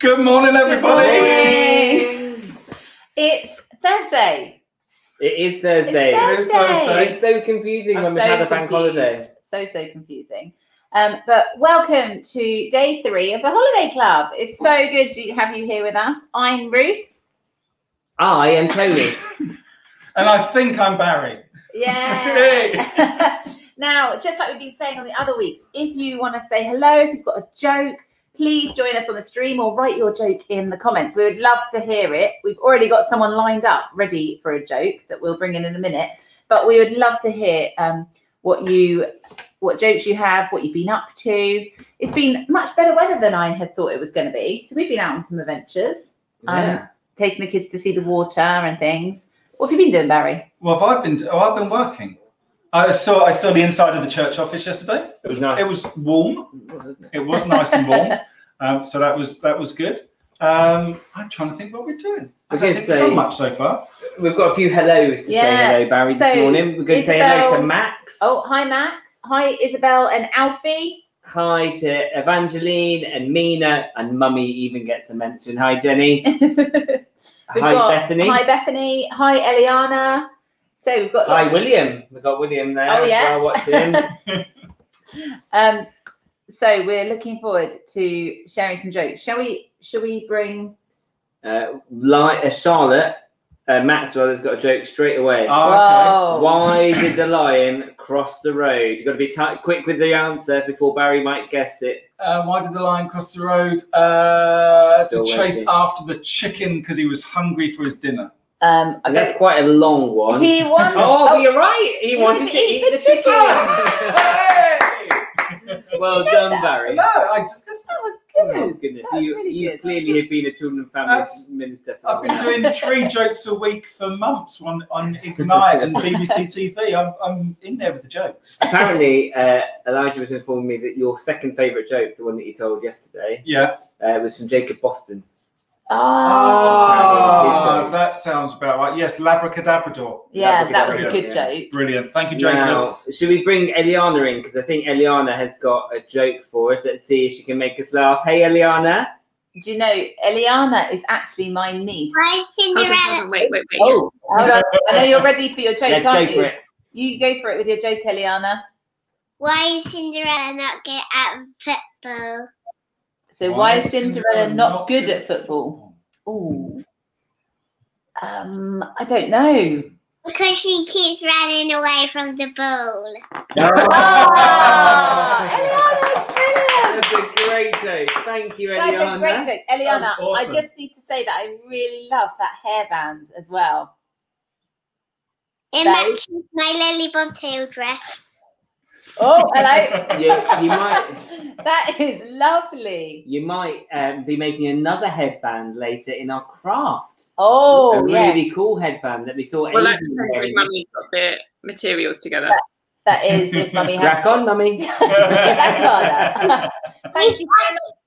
Good morning, everybody. Good morning. It's Thursday. It is Thursday. It's Thursday. It's so confusing when we've had a bank holiday. So confusing. But welcome to day 3 of the Holiday Club. It's so good to have you here with us. I'm Ruth. I am Tony. And I think I'm Barry. Yeah. Now, just like we've been saying on the other weeks, if you want to say hello, if you've got a joke, please join us on the stream or write your joke in the comments. We would love to hear it. We've already got someone lined up ready for a joke that we'll bring in a minute. But we would love to hear what jokes you have, what you've been up to. It's been much better weather than I had thought it was going to be. So we've been out on some adventures, taking the kids to see the water and things. What have you been doing, Barry? Well, I've been working. I saw the inside of the church office yesterday. It was nice. It was warm. It was nice and warm. So that was good. I'm trying to think what we're doing. I don't think we've done much so far. We've got a few hellos to say hello, Barry, this morning. We're going to say hello to Max. Oh, hi, Max. Hi, Isabel and Alfie. Hi to Evangeline and Mina, and Mummy even gets a mention. Hi, Jenny. Hi, Bethany. Hi, Bethany. Hi, Eliana. So we've got. Hi, William. We've got William there. Oh, yeah. As well, watching. So we're looking forward to sharing some jokes. Shall we bring Charlotte? Maxwell has got a joke straight away. Oh, okay. Why did the lion cross the road? You've got to be quick with the answer before Barry might guess it. Why did the lion cross the road? To chase after the chicken because he was hungry for his dinner. That's quite a long one. He wanted. Oh, you're right. He wanted to eat the chicken. Well done, Barry. No, I just guessed that was good. Oh, goodness. You really clearly have been a children and family minister. I've been doing 3 jokes a week for months on Ignite and BBC TV. I'm in there with the jokes. Apparently, Elijah was informing me that your second favourite joke, the one that you told yesterday, was from Jacob Boston. Oh, that sounds about right. Yes, Labracadabrador. Yeah, that was a good joke. Brilliant. Thank you, Jacob. Now, should we bring Eliana in? Because I think Eliana has got a joke for us. Let's see if she can make us laugh. Hey, Eliana. Do you know, Eliana is actually my niece. Why Cinderella? Wait. Oh, hold on. I know you're ready for your joke, Let's aren't go you? for it. You go for it with your joke, Eliana. Why is Cinderella not good at football? So why is Cinderella not good at football? Oh, I don't know. Because she keeps running away from the ball. Eliana's brilliant. That's a great joke. Thank you, Eliana. That's a great joke. Eliana, awesome. I just need to say that I really love that hairband as well. It matches my Lily Bobtail dress. Oh, hello. Yeah, you might. That is lovely. You might be making another headband later in our craft. Oh, a really cool headband that we saw. Well, that's if Mummy's got the materials together. That is if Mummy has. Crack on, Mummy. Get that card out. Thank you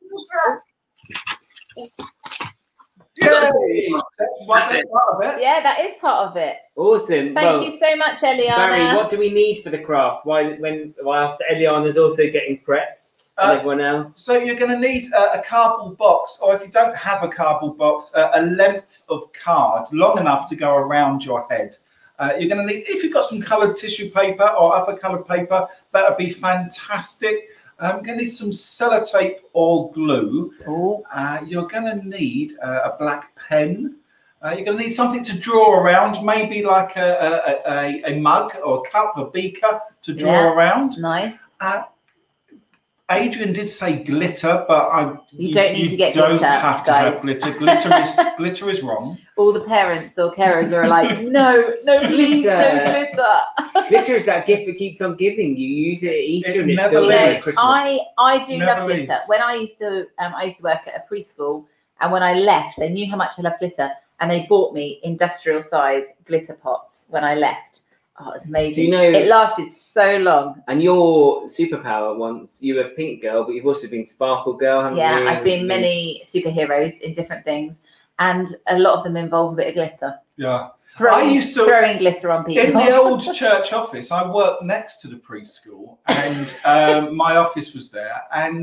so much. That's part of it. Yeah, that is part of it. Awesome. Thank you so much, Eliana. Barry, what do we need for the craft? Whilst Eliana's also getting prepped and everyone else? So you're going to need a cardboard box, or if you don't have a cardboard box, a length of card long enough to go around your head. You're going to need, if you've got some coloured tissue paper or other coloured paper, that would be fantastic. You're going to need some sellotape or glue. You're going to need a black pen. You're going to need something to draw around, maybe like a mug or a cup, a beaker to draw around. Nice. Adrian did say glitter, but you don't need to get glitter. Don't have to have glitter. Glitter is wrong. All the parents or carers are like, no, please, no glitter. Glitter is that gift that keeps on giving. You use it at Easter and it's never still there leaves. at Christmas. I do Never love glitter. leaves. When I used to work at a preschool, and when I left, they knew how much I loved glitter, and they bought me industrial size glitter pots when I left. Oh, it's amazing. Do you know, it lasted so long. And your superpower once, you were Pink Girl, but you've also been Sparkle Girl, haven't you? Yeah, I've been many superheroes in different things, and a lot of them involve a bit of glitter. Yeah. Throwing glitter on people. In the old church office, I worked next to the preschool, and my office was there, and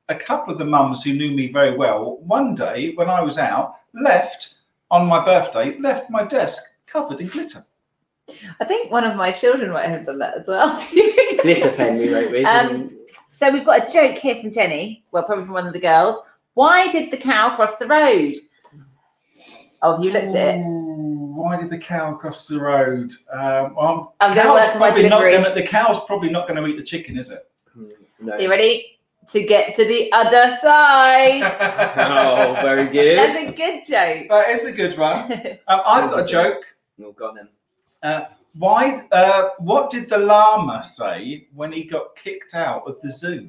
a couple of the mums who knew me very well, one day when I was out, on my birthday, left my desk covered in glitter. I think one of my children might have done that as well. Glitter pen we wrote with. So we've got a joke here from Jenny. Well, probably from one of the girls. Why did the cow cross the road? Oh, you looked at it. Why did the cow cross the road? Well, I'm going to work on my delivery. The cow's probably not going to eat the chicken, is it? No. Are you ready? To get to the other side. Oh, very good. That's a good joke. That is a good one. I've got a joke. Oh, go on then. What did the llama say when he got kicked out of the zoo?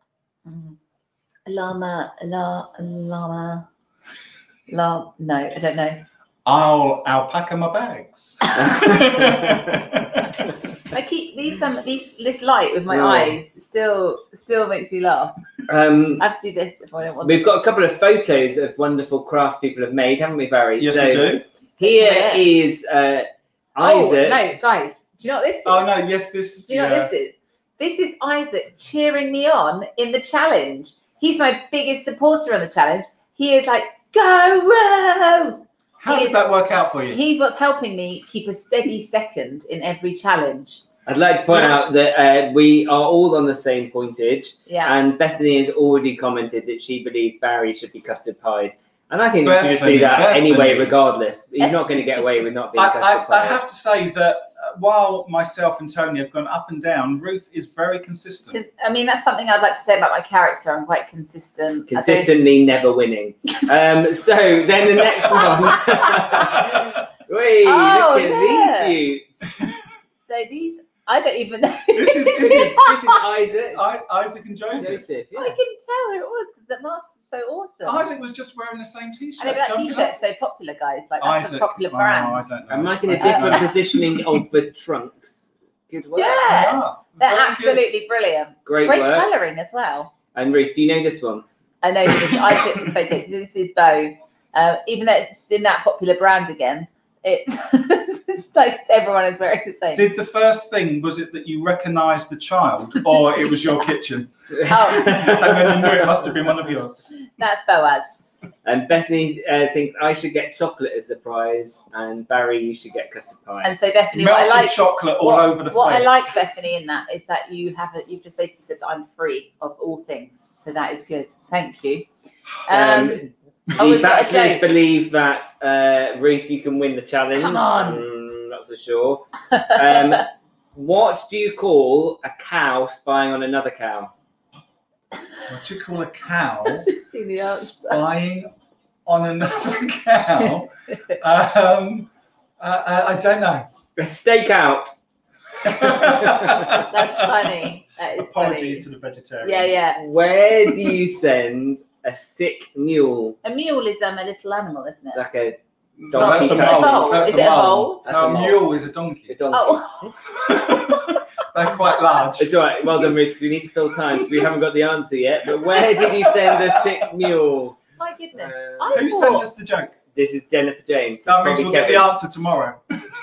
Llama. No, I don't know. I'll alpaca my bags. I keep this light with my eyes. It still makes me laugh. I have to do this if I don't want. We've got a couple of photos of wonderful crafts people have made, haven't we, Barry? Yes, we do. Here is Isaac. No, guys, do you know what this is? Oh no, yes, this. Do you know what this is? This is Isaac cheering me on in the challenge. He's my biggest supporter on the challenge. He is like, go Ruth! How did that work out for you? He's what's helping me keep a steady second in every challenge. I'd like to point out that we are all on the same pointage. Yeah. And Bethany has already commented that she believes Barry should be custard pied. And I think we should just do that anyway, regardless. He's not going to get away with not being custard pied. I have to say that while myself and Tony have gone up and down, Ruth is very consistent. I mean, that's something I'd like to say about my character. I'm quite consistent. Consistently never winning. So then the next one. Wait, look at these beauts. So these, I don't even know. This is Isaac. Isaac and Joseph. Yeah. I couldn't tell who it was because the mask is so awesome. Isaac was just wearing the same t-shirt. I know, but that t-shirt's so popular, guys. Like, that's a popular brand. I don't know. I'm liking a different positioning of the trunks. Good work. Yeah, they're absolutely brilliant. Great work. colouring as well. And Ruth, do you know this one? I know this. I took this photo. This is Bo. Even though it's in that popular brand again, it's like everyone is wearing the same. Did the first thing, was it that you recognised the child, or it was your kitchen? Oh. And then you knew it must have been one of yours. That's Boaz. And Bethany thinks I should get chocolate as the prize, and Barry, you should get custard pie. And so Bethany, melted chocolate all over the what face. I like, Bethany, in that is that you've just basically said that I'm free of all things. So that is good. Thank you. The bachelors believe that Ruth, you can win the challenge. Come on. Not so sure. What do you call a cow spying on another cow? What do you call a cow See the answer. spying on another cow? I don't know. A stakeout. That's funny. That is Apologies funny. to the vegetarians. Yeah. Where do you send a sick mule? A mule is a little animal, isn't it? Like a No, donkey. that's a Is it a mole. foal? That's Is it a foal? That's No, a a mole. mule is a donkey. A donkey. Oh, They're quite large. It's all right. Well done, Ruth, because we need to fill time because we haven't got the answer yet. But where did you send a sick mule? my goodness. Who sent us the joke? This is Jennifer James. That means Probably we'll get the answer tomorrow.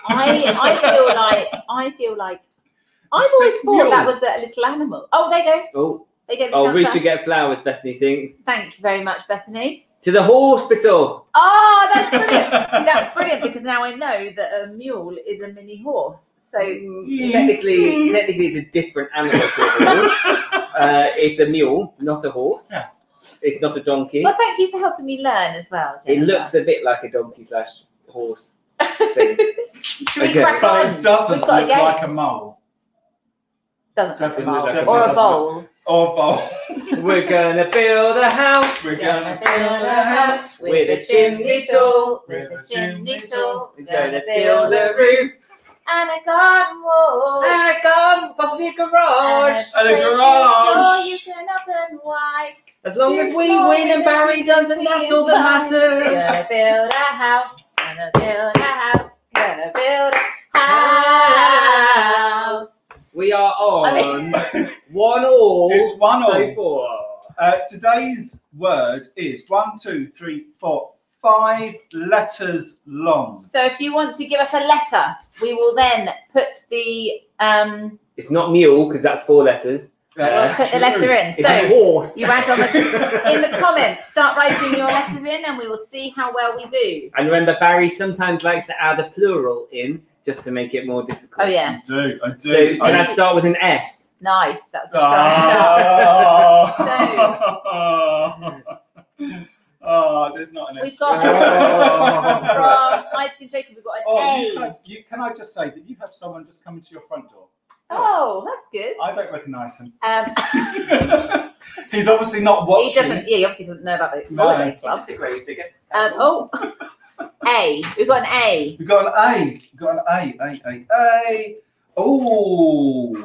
I feel like I've always Sick thought mule. that was a little animal. Oh, there you go. They gave Oh, us Ruth answer. should get flowers, Bethany thinks. Thank you very much, Bethany. To the hospital. Oh, that's brilliant. See, that's brilliant because now I know that a mule is a mini horse. So Technically, it's a different animal to a horse. It's a mule, not a horse. Yeah. It's not a donkey. well, thank you for helping me learn as well, It Jennifer. looks a bit like a donkey/horse thing. Should we Okay. crack But on? it doesn't We've got a look game. like a mole. Doesn't look Definitely, like a definitely bowl. Or a doesn't bowl. Or a bowl. We're gonna build a house. We're gonna build a house with a chimney tall. With a chimney tall. We're gonna build a roof And a garden wall. and a garden, possibly a garage. And a pretty garage. door you can open wide. As long as we win and Barry doesn't, that's all that matters. Gonna build a house. Gonna build a house. Gonna build a house. We are on I mean- 1-1. It's 1-1. So Today's word is 1, 2, 3, 4, 5 letters long. So if you want to give us a letter, we will then put the it's not mule because that's 4 letters. We'll put the letter in. It's a So horse. you write in the comments. Start writing your letters in, and we will see how well we do. And remember, Barry sometimes likes to add a plural in just to make it more difficult. Oh yeah. I do. So can I start with an S? Nice. That's a strong start. There's not an S. We've got from Isaac and Jacob. We've got an A. Can I just say that you have someone just coming to your front door? Oh, that's good. I don't recognise him. He's obviously not watching. He obviously doesn't know about the No. holiday club. Just a great figure. A. We've got an A. We've got an A. A. Oh.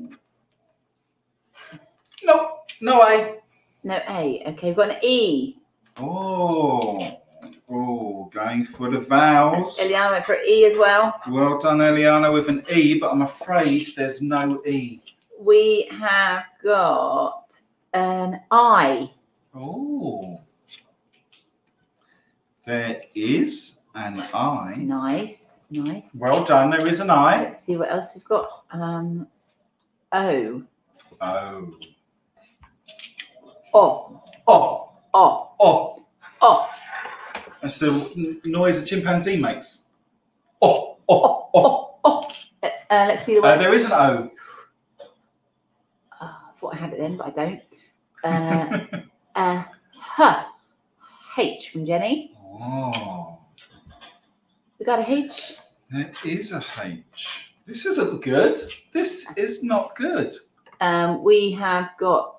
No. No A. No A. Okay, we've got an E. Oh. Going for the vowels. Eliana went for E as well. Well done, Eliana, with an E, but I'm afraid there's no E. We have got an I. Oh. There is an I. Nice. Well done, there is an I. Let's see what else we've got. O. Oh. O. Oh. O. Oh. O. That's the noise a chimpanzee makes. Oh. Oh. Oh. O. Let's see the word. There is an O. I thought I had it then, but I don't. H. H from Jenny. Oh. We got a H. There is a H. This isn't good. This is not good. We have got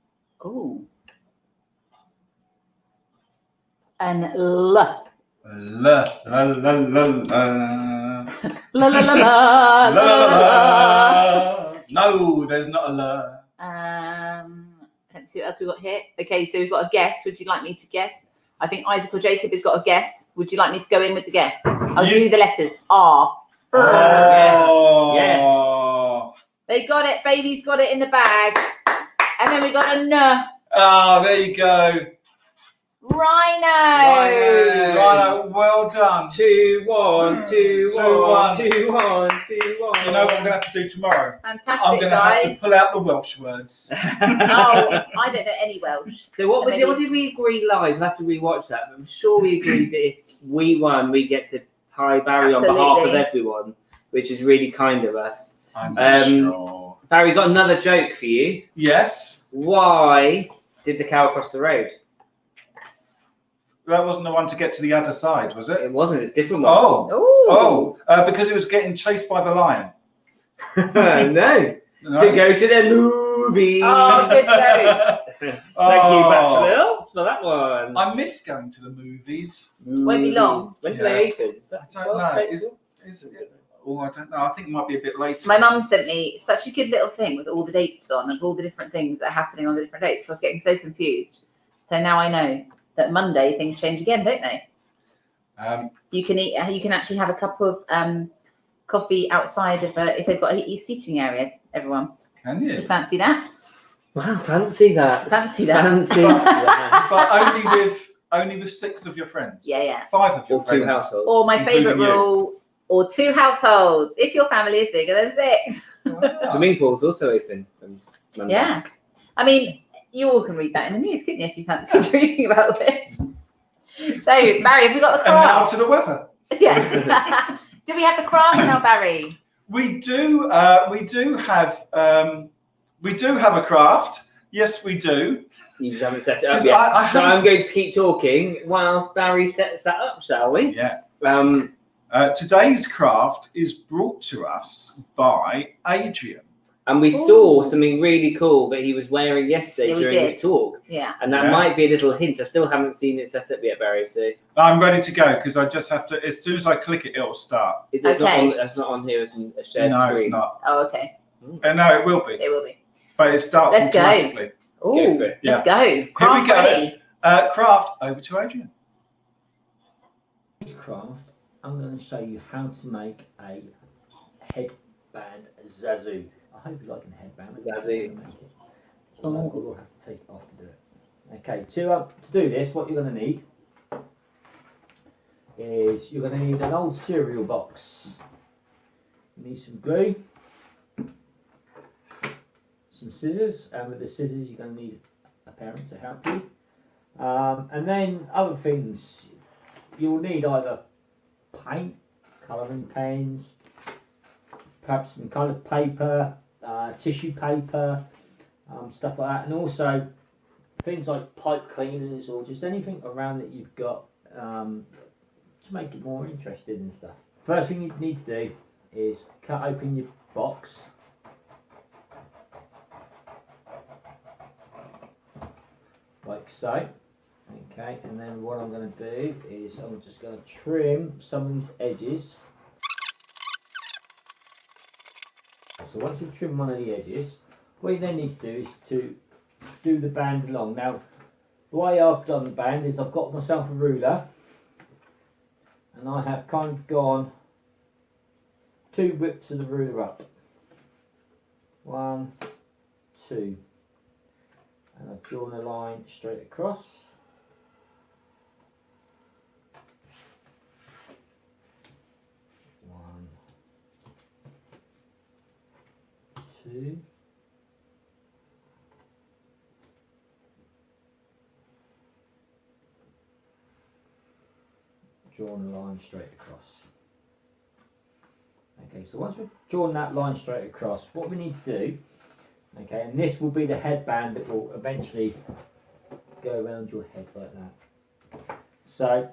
an L. La la la la la. La la la La la la la. No, there's not a la. Let's see what else we've got here. Okay, so we've got a guess. Would you like me to guess? I think Isaac or Jacob has got a guess. Would you like me to go in with the guess? I'll do the letters. R. Oh. Yes. They got it. Baby's got it in the bag. And then we got a N. Oh, there you go. Rhino. Rhino, well done. 2-1, 2-1, 2-1, 2-1. You know what I'm going to have to do tomorrow? Fantastic, I'm going to have to guys. pull out the Welsh words. Oh, I don't know any Welsh. So what maybe- did we agree live? We'll have to rewatch that. But I'm sure we agreed that if we won, we get to pie Barry on behalf of Absolutely. everyone, which is really kind of us. I'm not sure. Barry, got another joke for you. Yes? Why did the cow cross the road? That wasn't the one to get to the other side, was it? It wasn't. It's a different one. Oh, because it was getting chased by the lion. No. No? To go to the movie. Oh, good joke. Thank you, Bachelors, for that one. I miss going to the movies. Won't be long. When do they open? Is that I don't know. 12th Is it? Oh, I don't know. I think it might be a bit later. My mum sent me such a good little thing with all the dates on of all the different things that are happening on the different dates. So I was getting so confused. So now I know that Monday things change again, don't they? You can eat. You can actually have a cup of coffee outside of if they've got a seating area. Everyone, Can you you? fancy that? Wow, fancy that. Fancy that. Fancy that. But only with 6 of your friends. Yeah. 5 of your Or friends. 2 households. Or my Including favourite you. rule, or 2 households if your family is bigger than 6. Wow. Swimming pool's also open from Monday. Yeah, I mean, you all can read that in the news, couldn't you, if you fancied reading about this? So, Barry, have we got the And now craft? to the weather. Yeah. Do we have the craft now, Barry? We do have a craft. Yes, we do. You just haven't set it up 'Cause yet. I So haven't- I'm going to keep talking whilst Barry sets that up, shall we? Yeah. Today's Today's craft is brought to us by Adrian. and we saw something really cool that he was wearing yesterday Yeah, we during his did. talk. Yeah. And that Yeah. might be a little hint. I still haven't seen it set up yet, Barry. So I'm ready to go because I just have to. As soon as I click it, it'll start. it's not Okay. on. It's not on here as a shared No, screen. it's not. Oh, okay. No, it will be, It will be. but it starts Let's go. automatically. Oh, Go for it. let's go. we Craft go. ready. Craft over to Adrian. This craft, I'm going to show you how to make a headband zazu. I hope you like a headband. Zazu. Make it. So we'll have to take it off to do it. Okay, to do this, what you're going to need is you're going to need an old cereal box. You need some glue, some scissors, and with the scissors you're going to need a parent to help you. And then other things, you'll need either paint, colouring pens, perhaps some coloured paper, tissue paper, stuff like that, and also things like pipe cleaners or just anything around that you've got to make it more interesting and stuff. First thing you need to do is cut open your box. Like so. Okay, and then what I'm going to do is I'm just going to trim some of these edges. So once you've trimmed one of the edges, what you then need to do is to do the band along. Now, the way I've done the band is I've got myself a ruler, and I have kind of gone 2 whips of the ruler up. 1, 2, and I've drawn a line straight across. 1, 2. Drawn a line straight across. Okay, so once we've drawn that line straight across, what we need to do, okay, and this will be the headband that will eventually go around your head like that. So,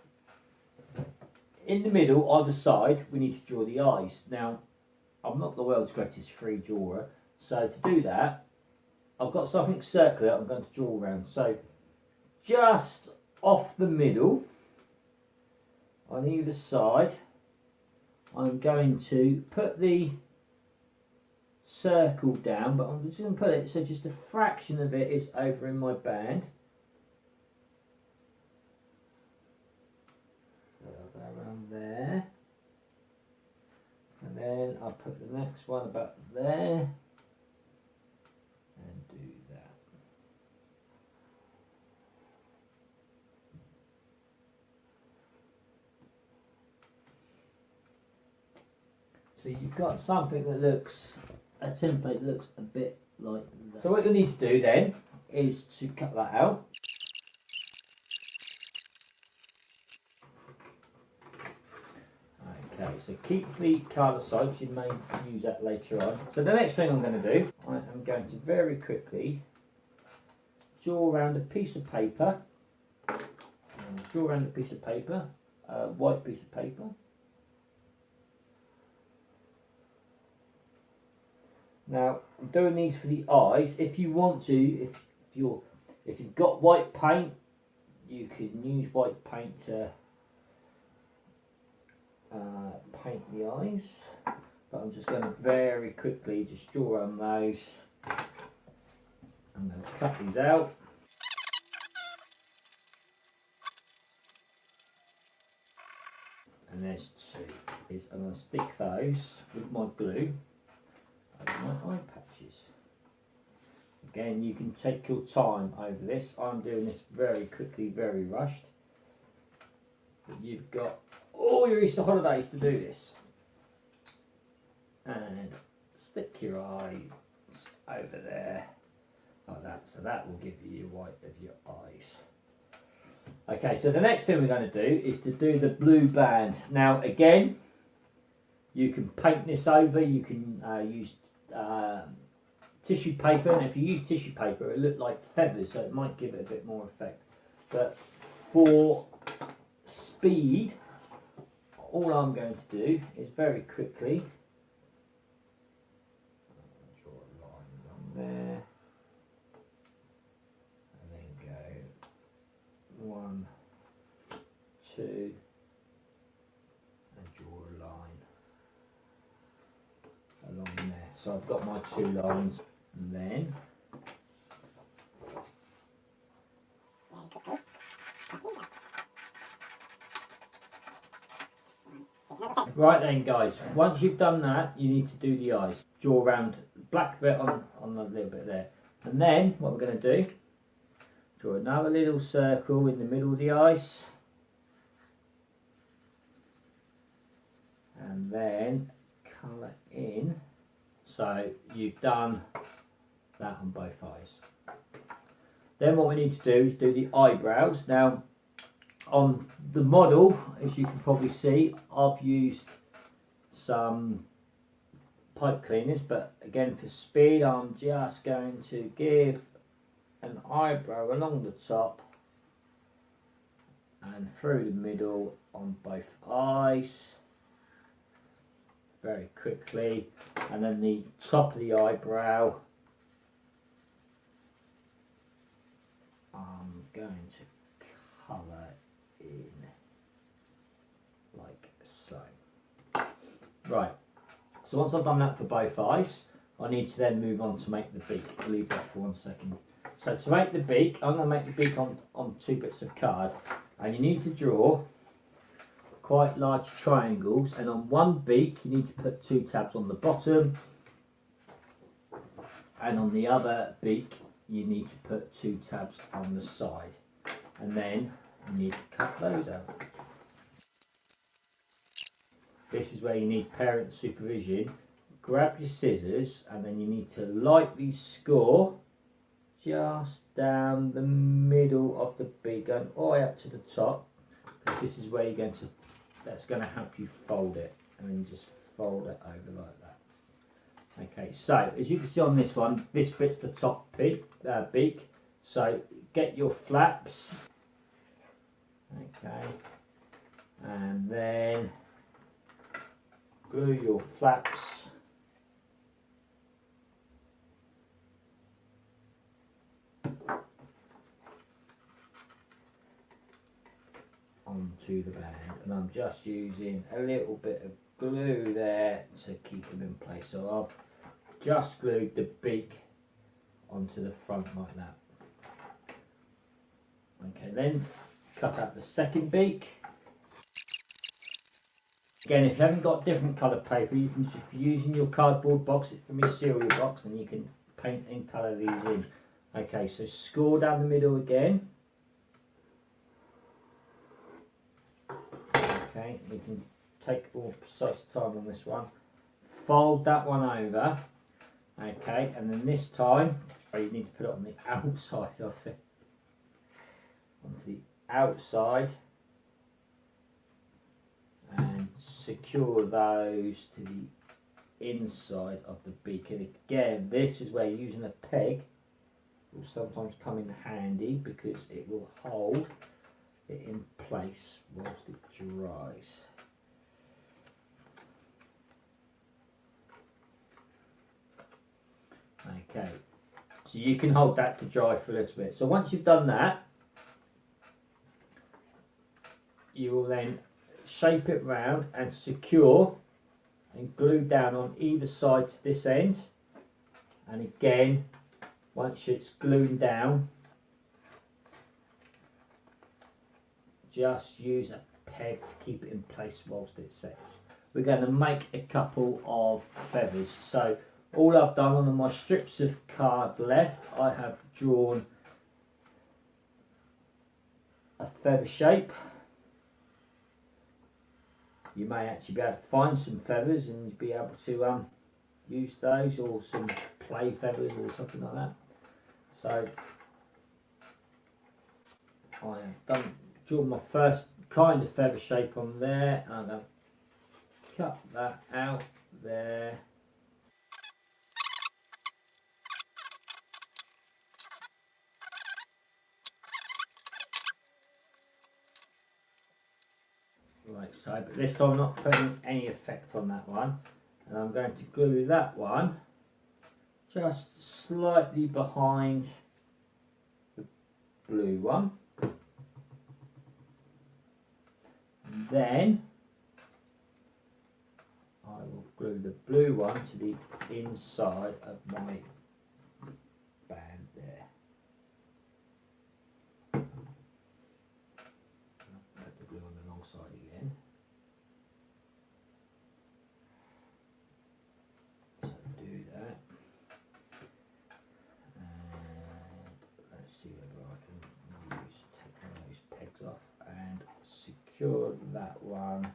in the middle, either side, we need to draw the eyes. Now, I'm not the world's greatest free drawer, so to do that, I've got something circular I'm going to draw around. So, just off the middle, on either side, I'm going to put the circle down, but I'm just going to put it so just a fraction of it is over in my band. So I'll go around there, and then I'll put the next one about there, and do that. So you've got something that looks, a template that looks a bit like that. So what you'll need to do then is to cut that out. Okay, so keep the card aside, you may use that later on. So the next thing I'm going to do, I am going to very quickly draw around a piece of paper. Draw around a piece of paper, a white piece of paper. Now, I'm doing these for the eyes. If you want to, if you've got white paint, you can use white paint to paint the eyes. But I'm just going to very quickly just draw on those. I'm going to cut these out. And there's 2. I'm going to stick those with my glue. My eye patches. Again, you can take your time over this. I'm doing this very quickly, very rushed. But you've got all your Easter holidays to do this. And stick your eyes over there like that. So that will give you your white of your eyes. Okay, so the next thing we're going to do is to do the blue band. Now again, you can paint this over. You can use tissue paper, and if you use tissue paper it look like feathers, so it might give it a bit more effect. But for speed, all I'm going to do is very quickly draw a line along there, and then go 1, 2, and draw a line along there. So I've got my 2 lines, and then right then guys, once you've done that, you need to do the eyes. Draw around the black bit on the little bit there, and then what we're going to do, draw another little circle in the middle of the eyes, and then colour in. So you've done that on both eyes. Then what we need to do is do the eyebrows. Now on the model, as you can probably see, I've used some pipe cleaners, but again for speed I'm just going to give an eyebrow along the top and through the middle on both eyes very quickly, and then the top of the eyebrow I'm going to colour in like so. Right, so once I've done that for both eyes, I need to then move on to make the beak. I'll leave that for 1 second. So to make the beak, I'm going to make the beak on 2 bits of card, and you need to draw quite large triangles, and on one beak you need to put 2 tabs on the bottom, and on the other beak you need to put 2 tabs on the side, and then you need to cut those out. This is where you need parent supervision. Grab your scissors and then you need to lightly score just down the middle of the beak, going all the way up to the top, because this is where you're going to, that's going to help you fold it, and then just fold it over like that. Okay, so as you can see on this one, this bit's the top beak, so get your flaps, okay, and then glue your flaps onto the band, and I'm just using a little bit of glue there to keep them in place. So I've just glued the beak onto the front like that. Okay, then cut out the second beak. Again, if you haven't got different coloured paper, you can just be using your cardboard box from your cereal box, and you can paint and colour these in. Okay, so score down the middle again. Okay, you can take more precise time on this one. Fold that one over. Okay, and then this time, you need to put it on the outside of it. Onto the outside. And secure those to the inside of the beak. And again, this is where using a peg will sometimes come in handy, because it will hold it in place whilst it dries. Okay, so you can hold that to dry for a little bit. So once you've done that, you will then shape it round and secure and glue down on either side to this end. And again, once it's glued down, just use a peg to keep it in place whilst it sets. We're going to make a couple of feathers. So all I've done on my strips of card left, I have drawn a feather shape. You may actually be able to find some feathers and be able to use those, or some play feathers or something like that. So I have drawn my first kind of feather shape on there, and I'm going to cut that out there. Like so, but this time I'm not putting any effect on that one, and I'm going to glue that one just slightly behind the blue one, and then I will glue the blue one to the inside of my band there. Put the glue on the wrong side again. So do that, and let's see whether I can take one of those pegs off and secure that one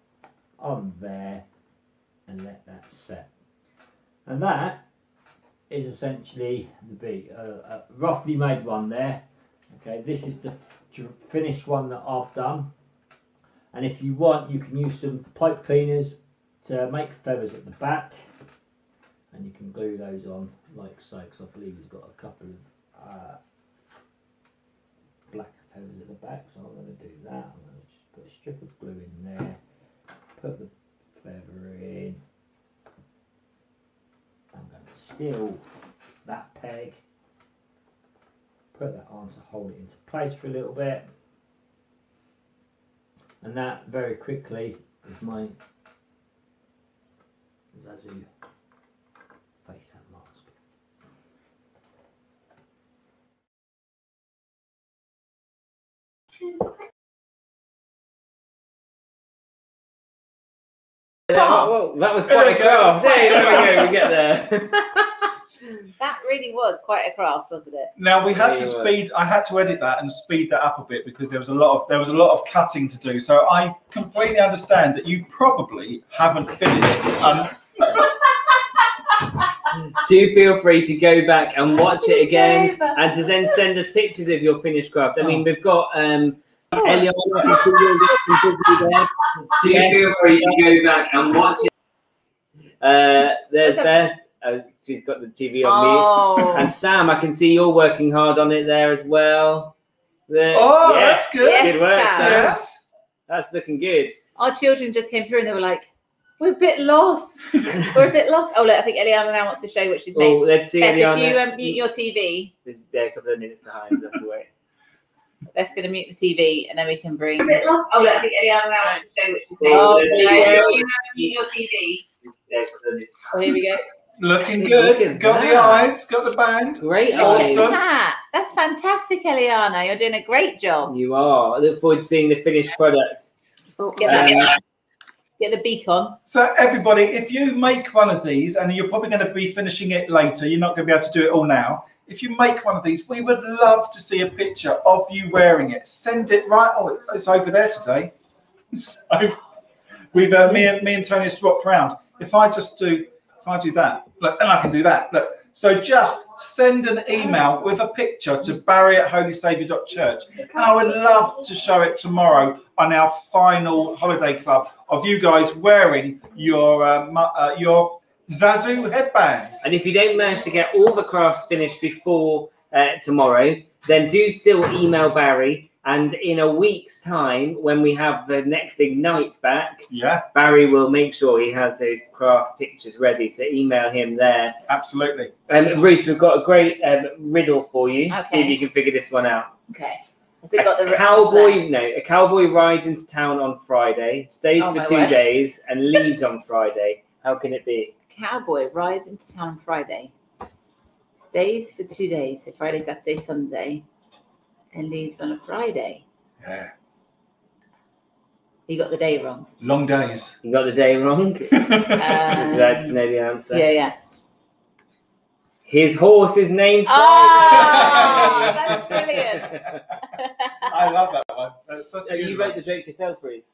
on there and let that set. And that is essentially the roughly made one there. Okay, this is the finished one that I've done. And if you want, you can use some pipe cleaners to make feathers at the back. And you can glue those on like so, because I believe he's got a couple of black feathers at the back. So I'm going to do that. I'm going to just put a strip of glue in there, put the feather in. I'm going to steal that peg, put that on to hold it into place for a little bit. And that very quickly is my Zazu face and mask. Well, that was quite a craft. Hey, there we go, we get there. That really was quite a craft, wasn't it? Now we had to speed. I had to edit that and speed that up a bit because there was a lot of cutting to do. So I completely understand that you probably haven't finished. Do feel free to go back and watch it again, and to then send us pictures of your finished craft. I mean, we've got Eliana. I can see you there. Do feel free to go back and watch it. There's Beth. She's got the TV on mute. And Sam, I can see you're working hard on it there as well. That's good. Yes, Good work, Sam. Sam. Yes. That's looking good. Our children just came through and they were like, we're a bit lost. We're a bit lost. Oh, look, I think Eliana now wants to show what she's made. Oh, let's see, Beth, Eliana. if you mute your TV. They're a couple of minutes behind. That's the way. Beth's going to mute the TV and then we can bring. Oh, look, I think Eliana now wants to show what she's made. Oh, Oh, let's no, see, if you mute your TV. Oh, here we go. Looking Look good. at Got the that. eyes. Got the band. Great. Look eyes. at that. That's fantastic, Eliana. You're doing a great job. You are. I look forward to seeing the finished product. Oh, get the beak on. So everybody, if you make one of these, and you're probably going to be finishing it later, you're not going to be able to do it all now. If you make one of these, we would love to see a picture of you wearing it. Send it right. Oh, it's over there today. We've me and Tony swapped round. If I do that, look, and I can do that. Look. So just send an email with a picture to barry@holysaviour.church. And I would love to show it tomorrow on our final holiday club of you guys wearing your Zazu headbands. And if you don't manage to get all the crafts finished before tomorrow, then do still email Barry. And in a week's time, when we have the next Ignite back, Barry will make sure he has those craft pictures ready. So email him there. Absolutely. Ruth, we've got a great riddle for you. Okay. See if you can figure this one out. Okay. Have they got the A cowboy rides into town on Friday, stays for 2 days, and leaves on Friday. How can it be? Cowboy rides into town on Friday, stays for 2 days, so Friday, Saturday, Sunday, and leaves on a Friday. Yeah. You got the day wrong. Long days. You got the day wrong. Would you like to know the answer? Yeah. His horse is named Friday. Oh, that's brilliant. I love that one. That's such a good You one. wrote the joke yourself, Ruth.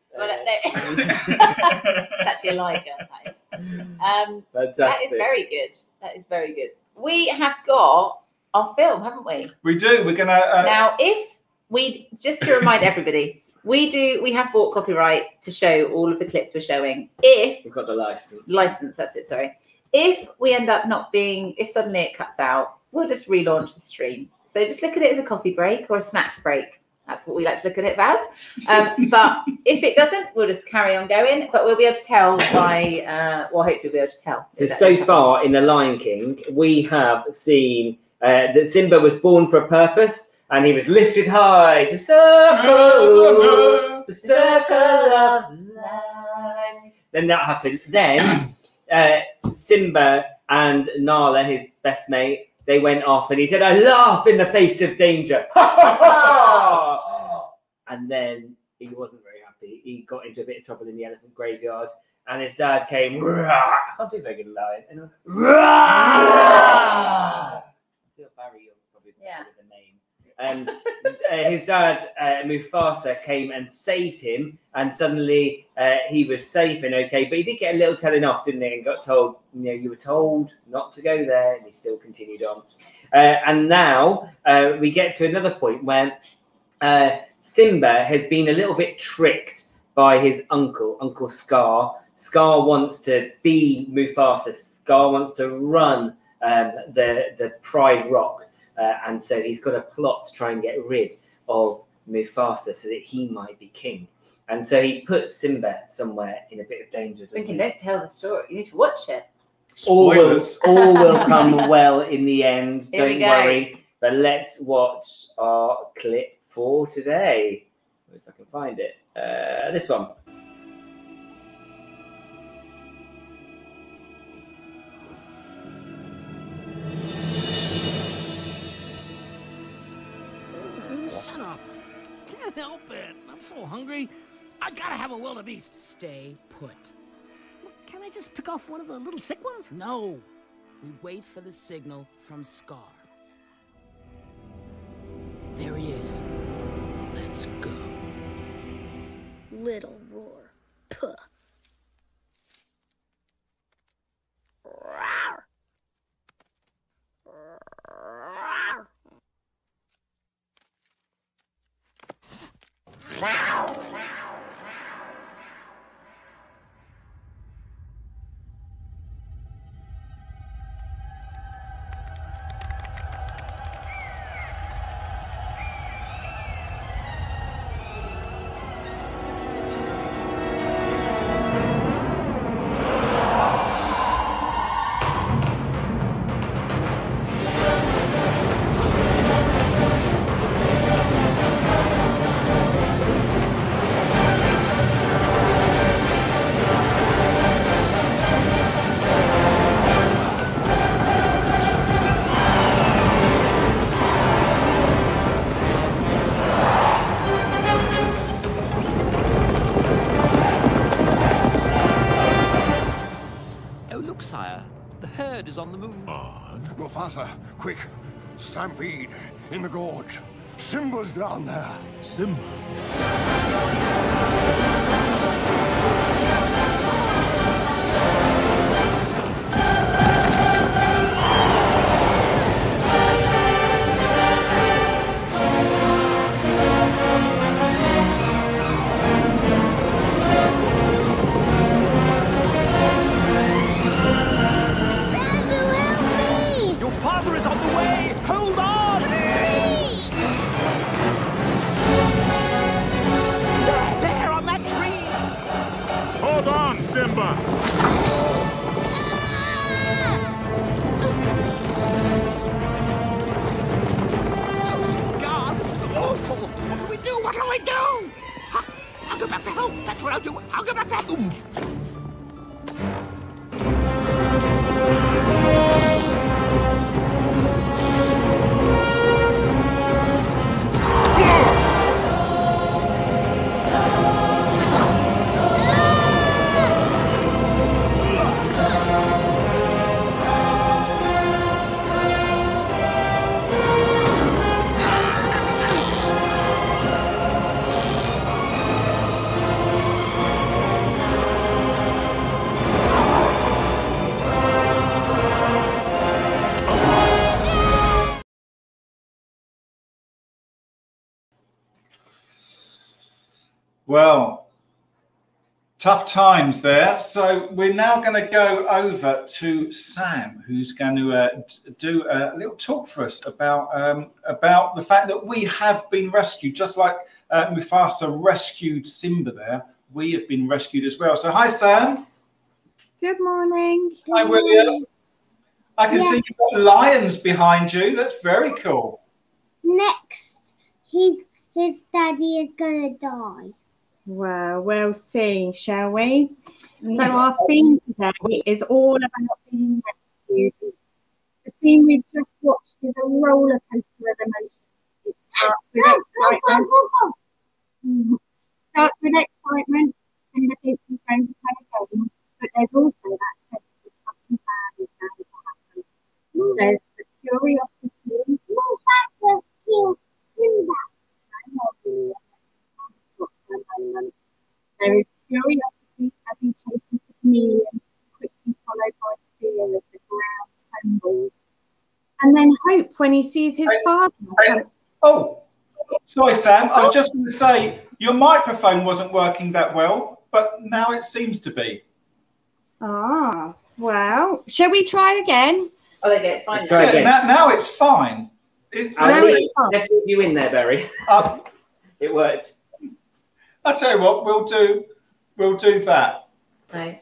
It's actually Elijah. Fantastic. That is very good. That is very good. We have got our film, haven't we? We do. We're gonna. Now, if we just to remind everybody, we have bought copyright to show all of the clips we're showing. If we've got the license. That's it. Sorry. If we end up not being, if suddenly it cuts out, we'll just relaunch the stream. So just look at it as a coffee break or a snack break. That's what we like to look at it as. But if it doesn't, we'll just carry on going. But we'll be able to tell by, hopefully we'll be able to tell. So far in The Lion King, we have seen that Simba was born for a purpose, and he was lifted high to circle of life. Then that happened. Then Simba and Nala, his best mate, they went off, and he said, "I laugh in the face of danger." And then he wasn't very happy. He got into a bit of trouble in the elephant graveyard, and his dad came. I can't do very good lion. And I feel Barry, you're probably the name. and his dad, Mufasa, came and saved him, and suddenly he was safe and okay. But he did get a little telling off, didn't he? And got told, you were told not to go there, and he still continued on. And now we get to another point where Simba has been a little bit tricked by his Uncle Scar. Scar wants to be Mufasa. Scar wants to run the Pride Rock. And so he's got a plot to try and get rid of Mufasa so that he might be king. And so he puts Simba somewhere in a bit of danger. Thinking, don't tell the story. You need to watch it. All will Spoilers. come well in the end. Here we Don't go. worry. But let's watch our clip for today. If I can find it. This one. Shut up. Can't help it. I'm so hungry. I gotta have a wildebeest. Stay put. Can I just pick off one of the little sick ones? No. We wait for the signal from Scar. There he is. Let's go. Little roar. Puh. Rawr. Rawr. Sire, the herd is on the move. Mufasa, quick! Stampede in the gorge. Simba's down there. Simba? Your father is on the way! Hold on! There on that tree! Hold on, Simba! Oh, Scar, this is awful! What do we do? What do we do? I'll go back for help. That's what I'll do. I'll go back for help. Well, tough times there. So we're now going to go over to Sam, who's going to do a little talk for us about the fact that we have been rescued, just like Mufasa rescued Simba there. We have been rescued as well. So hi, Sam. Good morning. Hi, William. I can see you've got lions behind you. That's very cool. Next, his daddy is gonna die. Well, we'll see, shall we? So our theme today is all about being rescued. The theme we've just watched is a roller coaster of emotions. It starts with excitement. Starts with excitement, and the thinks he's going to play a game, but there's also that sense that something bad is going to happen. There's the curiosity. And then Hope, when he sees his father. Oh, sorry, Sam. I was just going to say your microphone wasn't working that well, but now it seems to be. Ah, well, shall we try again? Oh, okay, it's fine. Let's try again. Now it's fine. Let's leave you in there, Berry. It worked. I'll tell you what, we'll do that. No.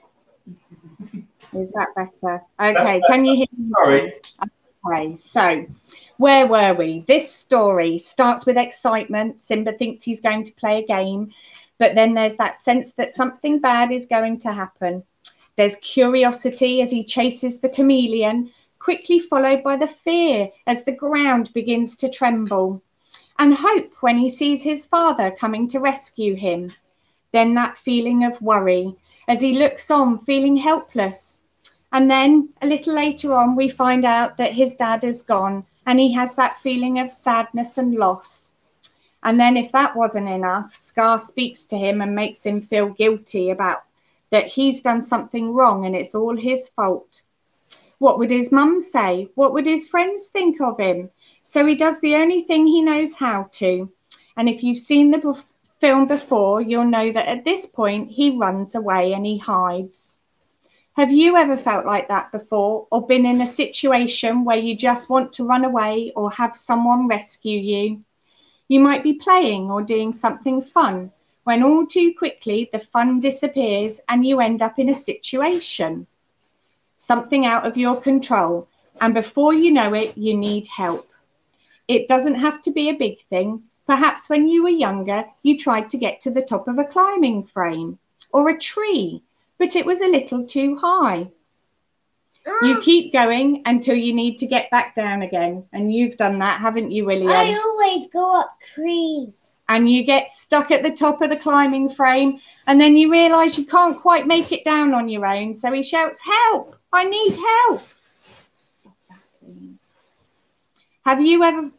Is that better? Okay, can you hear me? Sorry. Okay, so where were we? This story starts with excitement. Simba thinks he's going to play a game, but then there's that sense that something bad is going to happen. There's curiosity as he chases the chameleon, quickly followed by the fear as the ground begins to tremble, and hope when he sees his father coming to rescue him. Then that feeling of worry as he looks on, feeling helpless. And then a little later on, we find out that his dad is gone and he has that feeling of sadness and loss. And then if that wasn't enough, Scar speaks to him and makes him feel guilty about that he's done something wrong and it's all his fault. What would his mum say? What would his friends think of him? So he does the only thing he knows how to. And if you've seen the film before, you'll know that at this point, he runs away and he hides. Have you ever felt like that before, or been in a situation where you just want to run away or have someone rescue you? You might be playing or doing something fun, when all too quickly the fun disappears and you end up in a situation. Something out of your control, and before you know it, you need help. It doesn't have to be a big thing. Perhaps when you were younger, you tried to get to the top of a climbing frame or a tree, but it was a little too high. You keep going until you need to get back down again. And you've done that, haven't you, William? I always go up trees. And you get stuck at the top of the climbing frame, and then you realise you can't quite make it down on your own. So he shouts, "Help! I need help!" Stop that, please. Have you ever,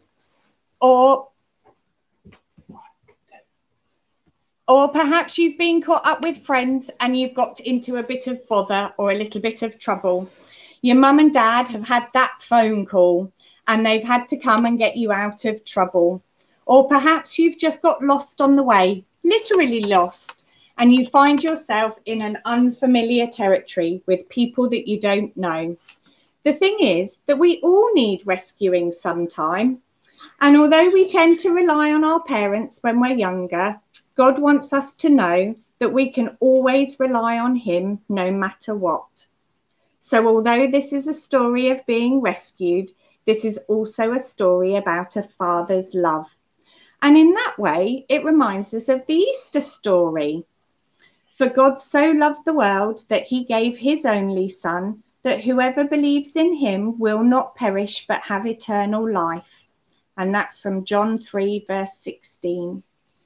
or perhaps you've been caught up with friends and you've got into a bit of bother or a little bit of trouble. Your mum and dad have had that phone call and they've had to come and get you out of trouble. Or perhaps you've just got lost on the way, literally lost, and you find yourself in an unfamiliar territory with people that you don't know. The thing is that we all need rescuing sometime. And although we tend to rely on our parents when we're younger, God wants us to know that we can always rely on him no matter what. So although this is a story of being rescued, this is also a story about a father's love. And in that way, it reminds us of the Easter story. For God so loved the world that he gave his only son, that whoever believes in him will not perish but have eternal life. And that's from John 3, verse 16.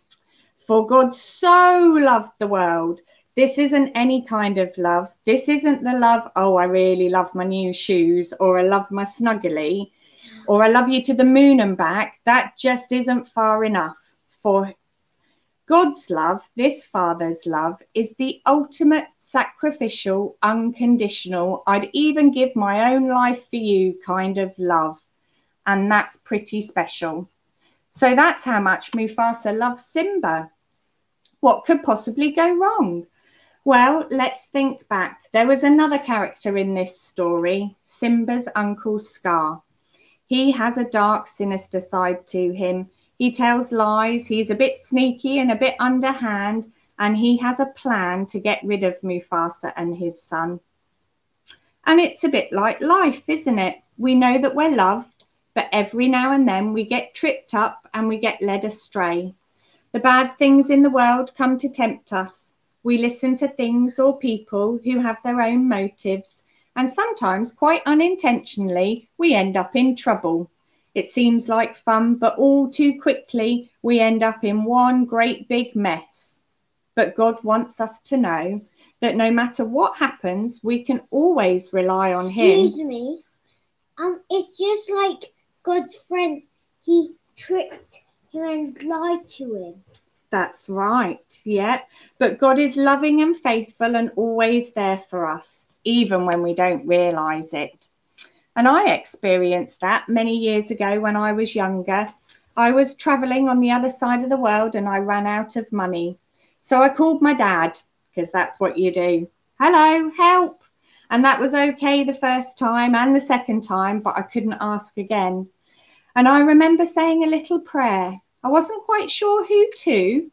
For God so loved the world. This isn't any kind of love. This isn't the love, oh, I really love my new shoes, or I love my snuggly, or I love you to the moon and back. That just isn't far enough. For God's love, this Father's love, is the ultimate sacrificial, unconditional, I'd even give my own life for you kind of love. And that's pretty special. So that's how much Mufasa loves Simba. What could possibly go wrong? Well, let's think back. There was another character in this story, Simba's uncle Scar. He has a dark, sinister side to him. He tells lies, he's a bit sneaky and a bit underhand, and he has a plan to get rid of Mufasa and his son. And it's a bit like life, isn't it? We know that we're loved, but every now and then we get tripped up and we get led astray. The bad things in the world come to tempt us. We listen to things or people who have their own motives, and sometimes, quite unintentionally, we end up in trouble. It seems like fun, but all too quickly, we end up in one great big mess. But God wants us to know that no matter what happens, we can always rely on him. Excuse me. It's just like God's friend. He tricked him and lied to him. That's right, yeah. But God is loving and faithful and always there for us, even when we don't realise it. And I experienced that many years ago when I was younger. I was travelling on the other side of the world and I ran out of money. So I called my dad, because that's what you do. Hello, help. And that was okay the first time and the second time, but I couldn't ask again. And I remember saying a little prayer. I wasn't quite sure who to,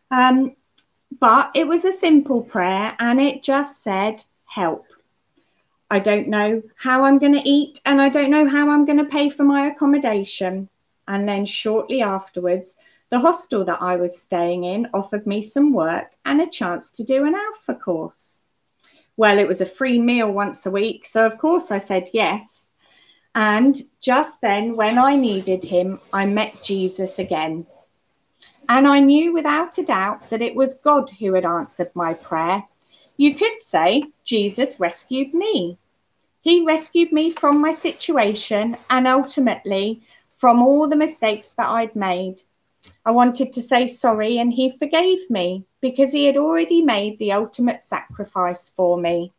but it was a simple prayer and it just said, help. I don't know how I'm going to eat and I don't know how I'm going to pay for my accommodation. And then shortly afterwards, the hostel that I was staying in offered me some work and a chance to do an Alpha course. Well, it was a free meal once a week, so of course I said yes. And just then, when I needed him, I met Jesus again. And I knew without a doubt that it was God who had answered my prayer. You could say Jesus rescued me. He rescued me from my situation and ultimately from all the mistakes that I'd made. I wanted to say sorry and he forgave me because he had already made the ultimate sacrifice for me.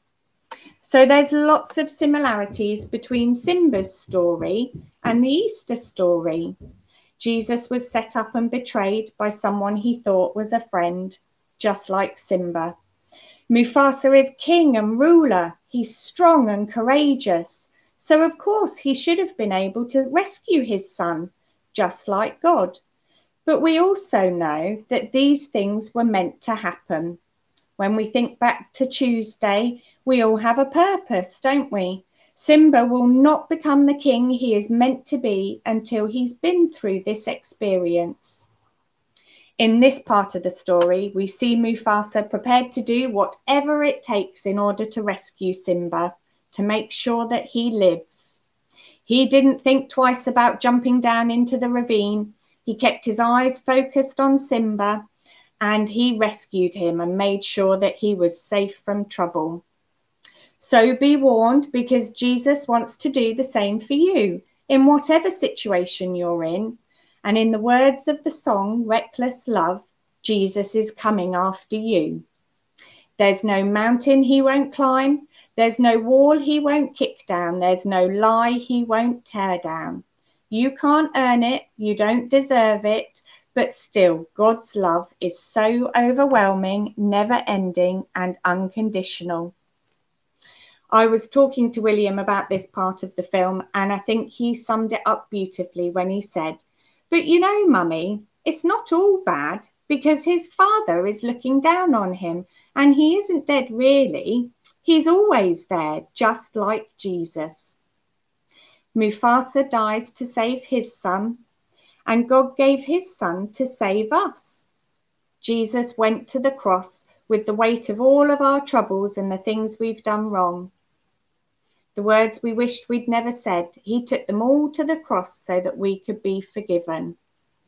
So there's lots of similarities between Simba's story and the Easter story. Jesus was set up and betrayed by someone he thought was a friend, just like Simba. Mufasa is king and ruler. He's strong and courageous. So of course he should have been able to rescue his son, just like God. But we also know that these things were meant to happen. When we think back to Tuesday, we all have a purpose, don't we? Simba will not become the king he is meant to be until he's been through this experience. In this part of the story, we see Mufasa prepared to do whatever it takes in order to rescue Simba, to make sure that he lives. He didn't think twice about jumping down into the ravine. He kept his eyes focused on Simba and he rescued him and made sure that he was safe from trouble. So be warned, because Jesus wants to do the same for you in whatever situation you're in. And in the words of the song, Reckless Love, Jesus is coming after you. There's no mountain he won't climb. There's no wall he won't kick down. There's no lie he won't tear down. You can't earn it. You don't deserve it. But still, God's love is so overwhelming, never ending, and unconditional. I was talking to William about this part of the film, and I think he summed it up beautifully when he said, "But you know, Mummy, it's not all bad, because his father is looking down on him, and he isn't dead really. He's always there, just like Jesus." Mufasa dies to save his son, and God gave his son to save us. Jesus went to the cross with the weight of all of our troubles and the things we've done wrong. The words we wished we'd never said, he took them all to the cross so that we could be forgiven.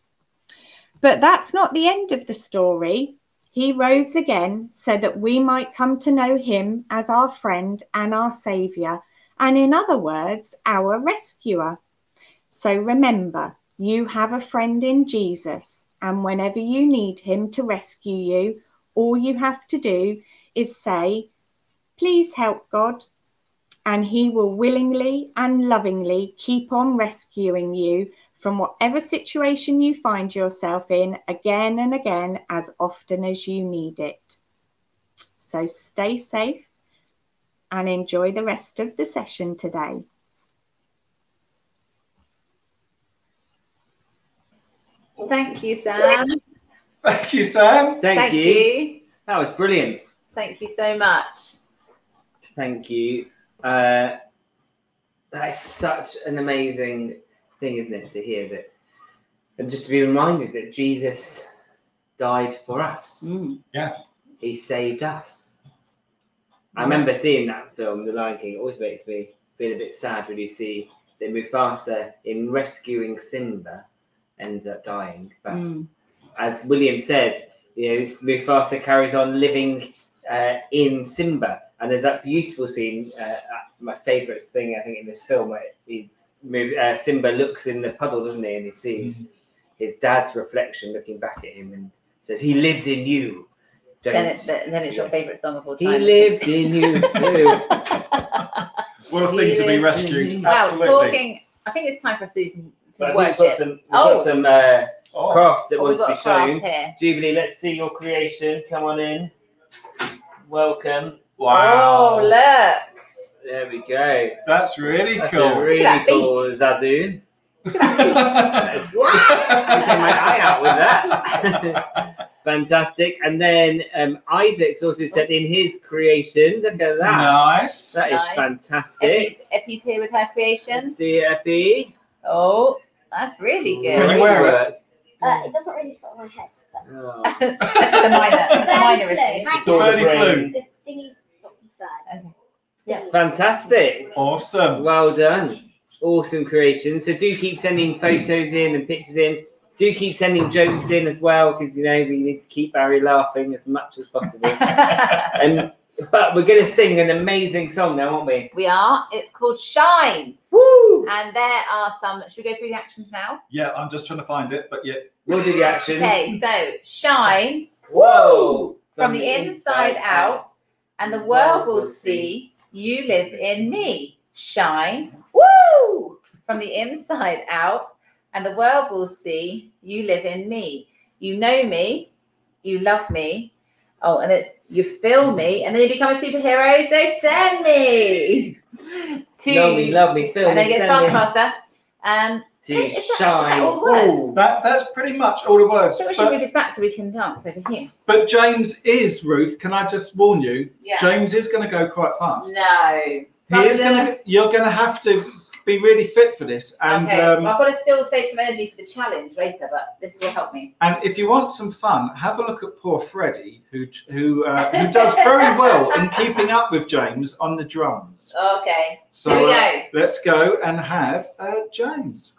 But that's not the end of the story. He rose again so that we might come to know him as our friend and our saviour, and in other words, our rescuer. So remember, you have a friend in Jesus, and whenever you need him to rescue you, all you have to do is say, "Please help, God," and he will willingly and lovingly keep on rescuing you from whatever situation you find yourself in again and again, as often as you need it. So stay safe and enjoy the rest of the session today. Thank you, Sam. Thank you, Sam. Thank you. That was brilliant. Thank you so much. Thank you. That is such an amazing thing, isn't it, to hear that, and just to be reminded that Jesus died for us. Yeah. He saved us. I remember seeing that film, The Lion King. It always makes me feel a bit sad when you see that Mufasa, in rescuing Simba, ends up dying. But as William said, Mufasa carries on living in Simba. And there's that beautiful scene, my favourite thing, I think, in this film, where Simba looks in the puddle, doesn't he? And he sees his dad's reflection looking back at him and says, "He lives in you." then it's your favourite song of all He time. lives in you. What a thing to be rescued. Wow, Absolutely. talking. I think it's time for us to do some But I worship. think we've got some crafts that Oh, want we've to got be a craft shown. here. Jubilee, let's see your creation. Come on in. Welcome. Wow. Oh, look. There we go. That's really That's cool. a really cool Zazu. That's what? I took my eye out with that. Fantastic. And then Isaac's also sent in his creation. Look at that. Nice. That is fantastic. Epi's here with her creations. Let's see, Epi. Oh, that's really good. Can you wear it? It doesn't really fit on my head. Oh. That's the minor issue. It's all the brains. This thingy bird. Yeah. Fantastic. Awesome. Well done. Awesome creation. So do keep sending photos in and pictures in. Do keep sending jokes in as well, because we need to keep Barry laughing as much as possible. But we're going to sing an amazing song now, aren't we? We are. It's called Shine. Woo! And there are some. Should we go through the actions now? Yeah, I'm just trying to find it, but yeah. We'll do the actions. Okay, so shine. Whoa! From the inside out, and the world will see you live in me. Shine. Woo! From the inside out, and the world will see you live in me. You know me, you love me. Oh, and it's you feel me, and then you become a superhero. So send me to Know me, love me, feel and me, then it gets send me. faster. To Is that shine. all the words? That's pretty much all the words. I think we should move this back so we can dance over here. But James is, Ruth, can I just warn you, Yeah. James is going to go quite fast. No. You're going to have to be really fit for this. And Okay, well, I've got to still save some energy for the challenge later, but this will help me. and if you want some fun, have a look at poor Freddie, who does very well in keeping up with James on the drums. Okay, So here we go. let's go and have James.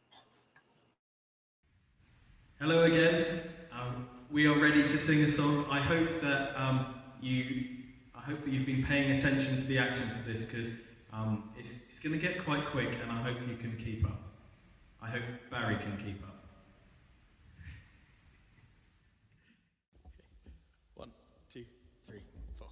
Hello again. We are ready to sing a song. I hope that you've been paying attention to the actions of this, because it's going to get quite quick, and I hope you can keep up. I hope Barry can keep up. 1, 2, 3, 4.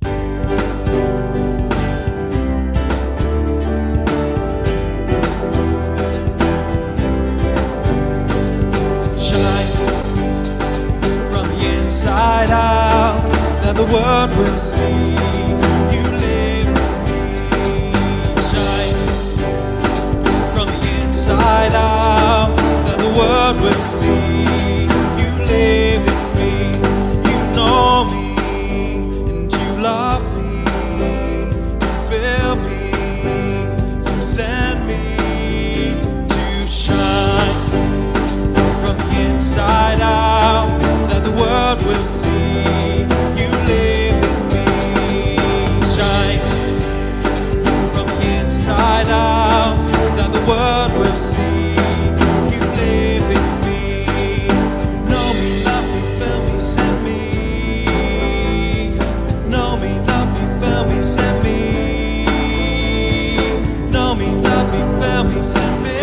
Shine from the inside out, that the world will see you live in me. Shine from the inside out, that the world will see you live in me. You know me and you love me, you feel me, so send me to shine from the inside out, that the world will see you live in me. Shine from the inside out, that the world will see you live in me. Know me, love me, feel me, send me. Know me, love me, feel me, send me. Know me, love me, feel me, send me.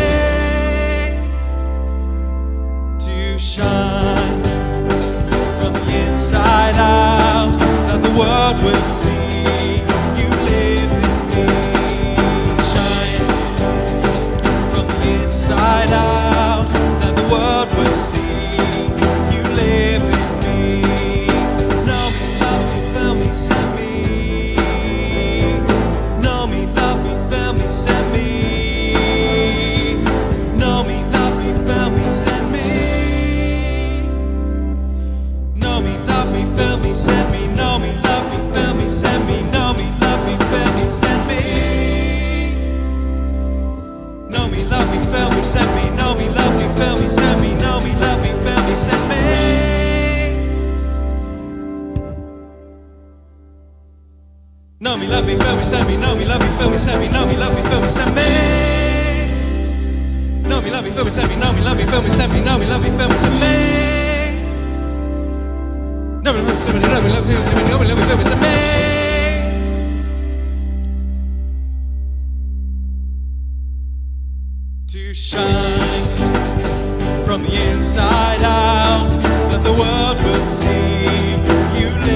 To shine from the inside out, that the world will see you live in me. Shine from the inside out, that the world will see you live in me. Know me, love me, feel me, send me. Know me, love me, feel me, send me. Know me, love me, feel me, send me. Know me, love me, feel me, send me. Know me, love me, feel me, send me. Know me, love me, feel me, send me. Know me, love me, feel me, send me. Know me, love me, feel me, send me. Know me, love me, feel me, send me. Know me, love me, feel me, send me. Know me, love me, feel me, send me. Know me, love me, feel me, send me. Know me, love me, feel me, send me. Know me, love me, feel me, send me. Know me, love me, feel me, send me. Know me, love me, send me. Know me, love me, feel me, send me. Know me, love me, feel me, send me. To shine from the inside out, that the world will see you live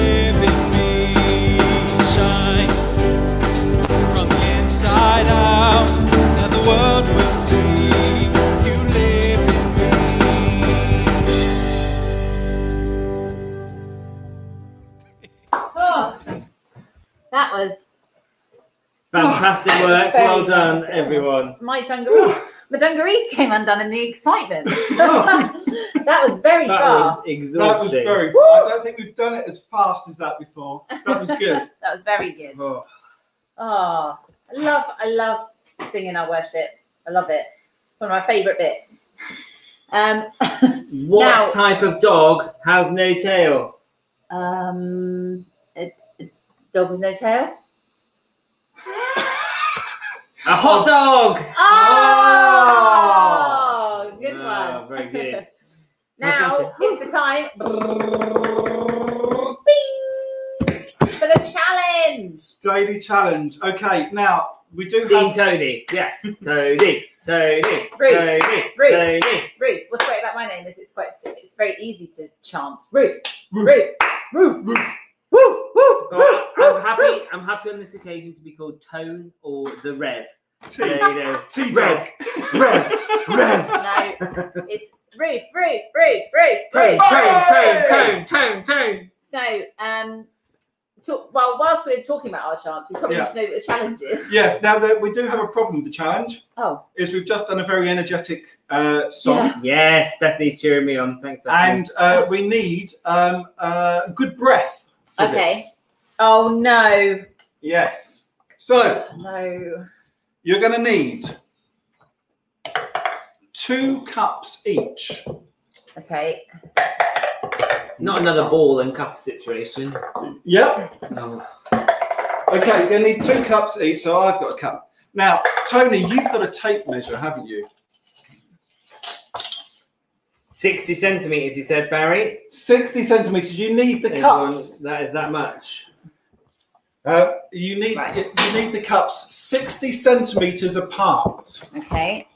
Fantastic work. Well done, everyone. My dungarees came undone in the excitement. That was very That fast. was exhausting. That was very. I don't think we've done it as fast as that before. That was good. That was very good. Oh. Oh, I love singing our worship. I love it. It's one of my favourite bits. What type of dog has no tail? A dog with no tail. A hot dog. Oh, good one. Very good. Now it's the time Bing! For the challenge. Daily challenge. Okay, now we do Team have Tony. Yes, Tony. Ruth. What's great about my name is it's very easy to chant. Ruth. Ruth. Ruth. Ruth. Woo, woo. I'm happy on this occasion to be called Tone or the Rev. Rev. Rev. No, it's Ruth. Tone. So, whilst we're talking about our chants, we probably need to know what the challenge is. Yes. Now we do have a problem with the challenge. Oh. Is we've just done a very energetic song. Yeah. Yes, Bethany's cheering me on. Thanks, Bethany. And we need good breath. For this. Oh no. Yes. So. No. You're going to need 2 cups each. Okay. Not another ball and cup situation. Yep. No. Okay, you're going to need 2 cups each, so I've got a cup. Now, Tony, you've got a tape measure, haven't you? 60 centimetres, you said, Barry? 60 centimetres. You need the cups. That is that much. You need the cups 60 centimetres apart. Okay.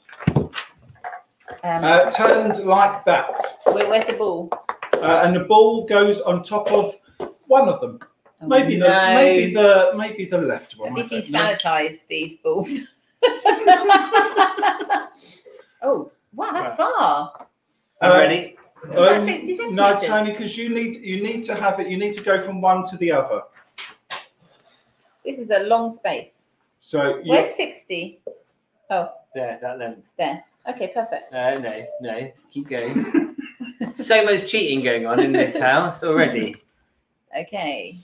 Turned like that. Where's the ball? And the ball goes on top of one of them. Oh, maybe the left one. At least we sanitised these balls. Oh, wow, that's far. I'm ready. Is that 60 centimetres? No, Tony, because you need to have it. You need to go from one to the other. This is a long space. So where's 60? Oh, there, that length. There. Okay, perfect. No, keep going. So much cheating going on in this house already. Okay.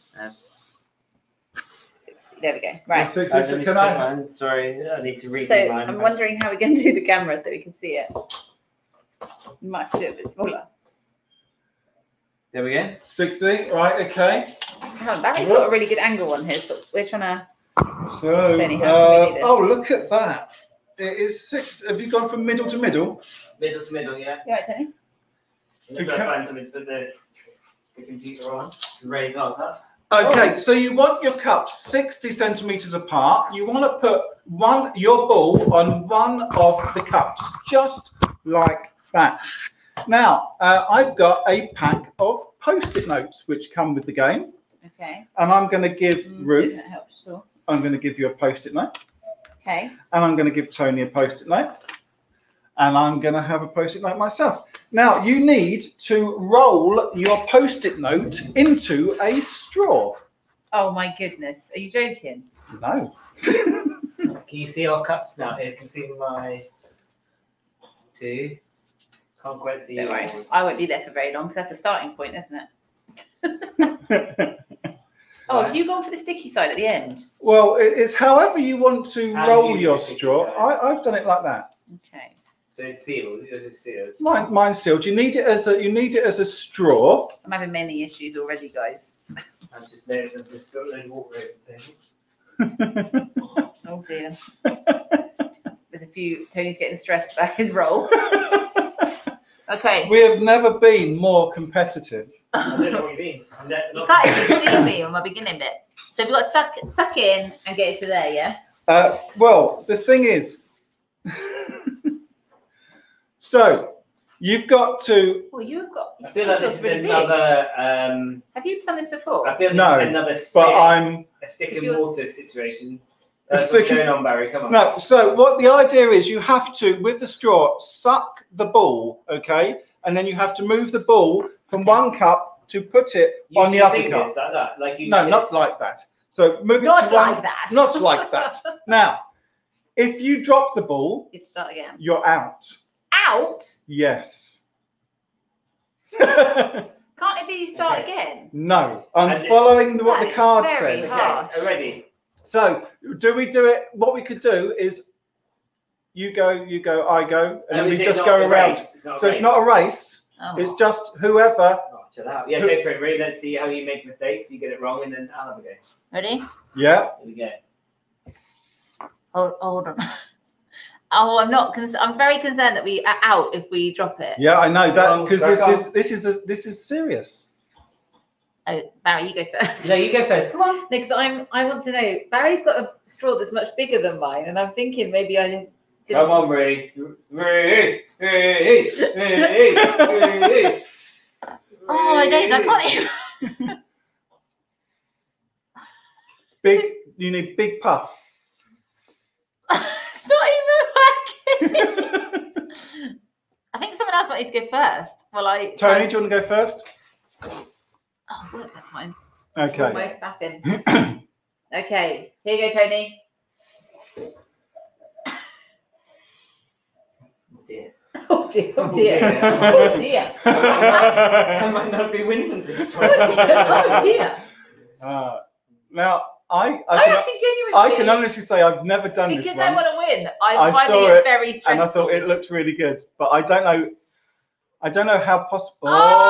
60. There we go. Right. Can I? Sorry, I need to read So mine. I'm wondering how we're going to do the camera so we can see it. You might have to do it a bit smaller. There we go. 60. Right. Okay. Barry's got a really good angle on his, but we're trying to. So. Oh, look at that. It is 6. Have you gone from middle to middle? Middle to middle, yeah. You right, Tony? Let's find something to put the computer on and raise ours up. Okay, so you want your cups 60 centimetres apart. You want to put your ball on one of the cups, just like that. Now, I've got a pack of Post-it notes which come with the game. Okay. And I'm going to give Ruth. That helps, sure. I'm going to give you a Post-it note. Okay. And I'm going to give Tony a Post-it note. And I'm going to have a Post-it note myself. Now, you need to roll your Post-it note into a straw. Oh, my goodness. Are you joking? No. Can you see our cups now? You can see my 2. Can't quite see Don't worry. yours. I won't be there for very long because that's a starting point, isn't it? Oh, have you gone for the sticky side at the end? Well, it's however you want to roll your straw. I've done it like that. Okay. So it's sealed. Yours is sealed. Mine's sealed. You need it as a straw. I'm having many issues already, guys. I've just noticed I've just got a load of water over the table. Oh dear. There's a few. Tony's getting stressed about his roll. Okay. We have never been more competitive. I don't know what you mean. You can't even see me on my beginning bit. So we've got to suck in and get it to there, yeah? Well, the thing is, so you've got to. Well, you've got. I feel like this is another. Have you done this before? I feel this is another stick, a stick and mortar situation. What's going on, Barry? Come on. No, so what the idea is, you have to, with the straw, suck the ball, okay? And then you have to move the ball from one cup to put it on the other cup. Like that, like you no, not like that. So move it Not to one. like that. Not like that. Now, if you drop the ball, You have to start again. you're out. Out? Yes. Can't it be you start again? No, I'm following what the card very says. hard. Okay, ready? So, do we do it? What we could do is you go, I go, and then is we it just not go a around. race? It's not a So it's race. not a race. Oh. It's just whoever. Oh, chill out. Yeah, go for it, Ruth. Let's see how you make mistakes. You get it wrong, and then I'll have a go. Ready? Yeah. Here we go. Hold on. Oh, I'm very concerned that we are out if we drop it. Yeah, I know that Wrong, because crack on. this is serious. Oh, Barry, you go first. No, you go first. Come on. Next, I want to know. Barry's got a straw that's much bigger than mine, and I'm thinking maybe I didn't. Come on, Ruth. Ruth. Ruth. Ruth. Oh my days, I can't even. Big. You need big puff. It's not even working. I think someone else might need to go first. Well, Tony, do you want to go first? Oh, work that time. Okay. We're both faffing. Okay, here you go, Tony. Oh dear. Oh dear. Oh dear. Oh Oh dear. I might not be winning this one. Oh dear. Now I actually genuinely. I can honestly say I've never done Because this I one. want to win. I I'm saw finding it very stressful. and I thought it looked really good, but I don't know how possible.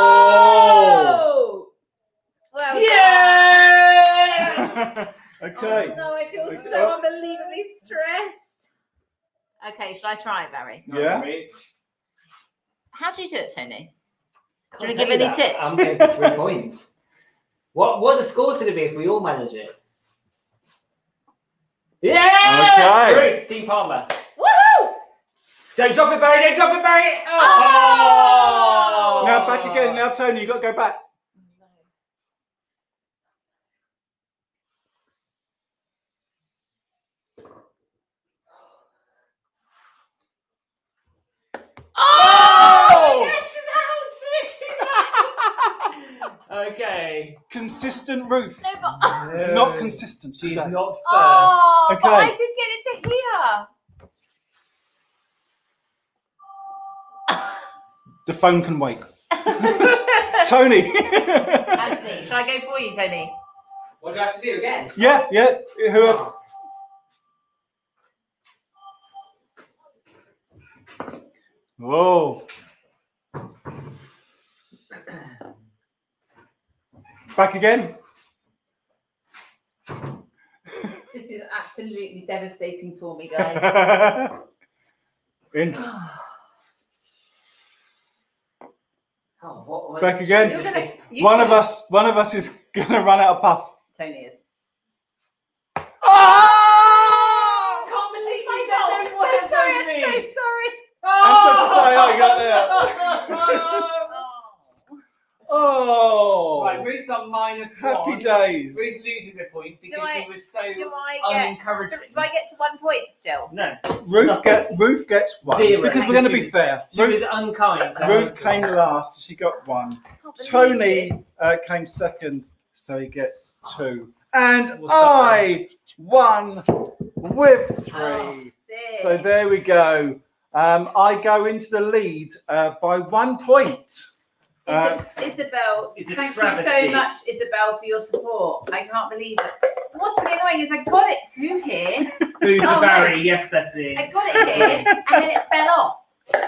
Oh! Well Yeah! Okay. Oh, no, I feel so unbelievably stressed. Okay, shall I try, Barry? Yeah. How do you do it, Tony? Do you Can't want to give tell you any that. tips? I'm going for 3 points. What are the scores going to be if we all manage it? Yeah! Okay. Ruth, Team Palmer. Woohoo! Don't drop it, Barry. Don't drop it, Barry. Oh! Now back again. Now Tony, you got to go back. Oh! Yes, she's out! Okay. Consistent Ruth. No, but It's not consistent. She's today. not first. oh, but Okay. I did get it to here. The phone can wait. Tony. Anthony, shall I go for you, Tony? What do I have to do again? Yeah. Whoever. Whoa. Back again. This is absolutely devastating for me, guys. In. Oh, what? Back again. One of us is gonna run out of puff. Tony is. Oh! I can't believe you said those I'm words so sorry. over me. I'm so sorry. And just to say I got there. Oh. Right, Ruth's on -1. Happy days. Ruth loses a point because she was so Do I unencouraging. get to 1 point still? No. Ruth gets 1 0. because we're going to be fair. She was unkind. to Ruth her. came last, she got 1. Tony came second, so he gets 2. And We'll stop I won with 3. Oh, dear. So there we go. I go into the lead by 1 point. Isabel, It's a thank you travesty. so much, Isabel, for your support. I can't believe it. What's really annoying is I got it to here. Who's Oh, Barry? no. Yes, Bethany. I got it here, and then it fell off.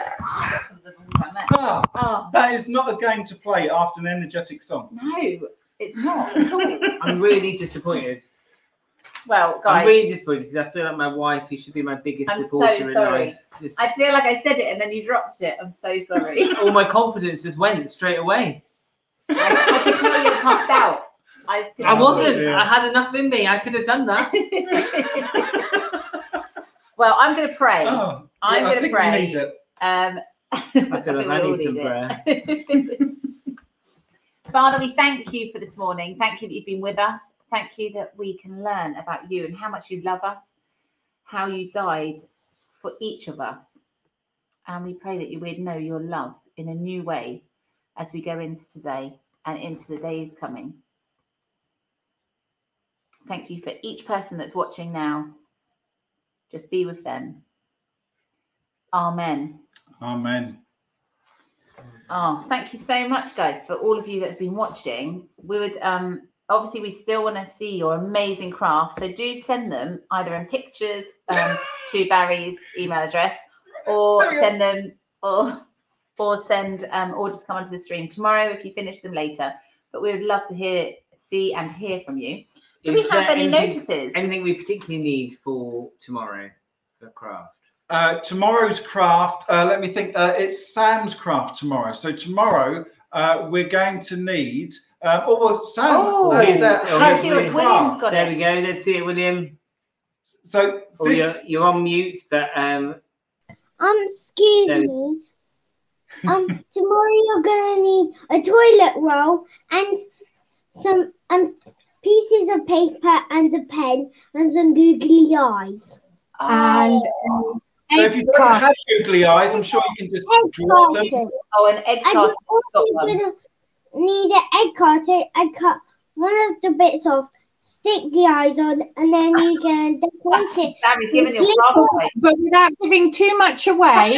Oh, That is not a game to play after an energetic song. no, it's not at all. I'm really disappointed. Well, I'm guys, really disappointed because I feel like my wife, who should be my biggest I'm supporter so in sorry. life, just, I feel like I said it and then you dropped it. I'm so sorry. all my confidence just went straight away. I could tell you puffed out. I wasn't. dear. I had enough in me. I could have done that. Well, I'm going to pray. Oh, I'm I going to think pray. we need it. I feel like I need some prayer. Father, we thank you for this morning. Thank you that you've been with us. Thank you that we can learn about you and how much you love us, how you died for each of us. And we pray that you would know your love in a new way as we go into today and into the days coming. Thank you for each person that's watching now. Just be with them. Amen. Amen. Oh, thank you so much, guys, for all of you that have been watching. We would obviously we still want to see your amazing crafts, so do send them either in pictures to Barry's email address, or send them or send or just come onto the stream tomorrow if you finish them later. But we would love to see and hear from you. Do we have any notices? Anything we particularly need for tomorrow for craft? Tomorrow's craft, let me think, it's Sam's craft tomorrow. So tomorrow we're going to need, Sam, let's see what William's got. There we go, let's see it, William. So you're on mute, but excuse me. Tomorrow you're gonna need a toilet roll and some pieces of paper and a pen and some googly eyes. And so if you don't have googly eyes, I'm sure you can just draw them. Oh, an egg carton. I'm also gonna need an egg carton. I cut one of the bits off, stick the eyes on, and then you can decorate it. Sammy's giving you a away. But without giving too much away.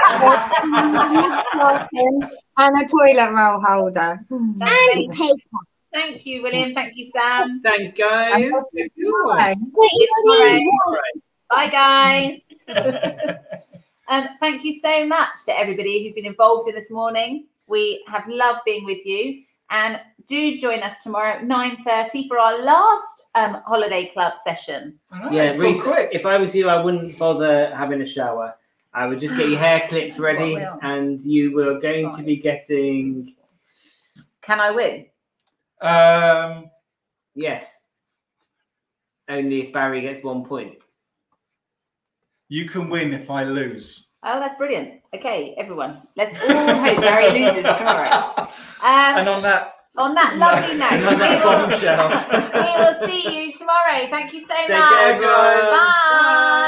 And a toilet roll holder. And paper. Thank you, William. Thank you, Sam. Thank guys. Bye, guys. Thank you so much to everybody who's been involved in this morning. We have loved being with you, and do join us tomorrow at 9:30 for our last holiday club session. Yeah, really quick. If I was you, I wouldn't bother having a shower. I would just get your hair clipped ready, and you were going to be getting. Can I win? Yes. Only if Barry gets 1 point. You can win if I lose. Oh, that's brilliant. Okay, everyone, let's all hope Barry loses tomorrow. And on that lovely note, we will see you tomorrow. Thank you so much. Take care, guys. Bye.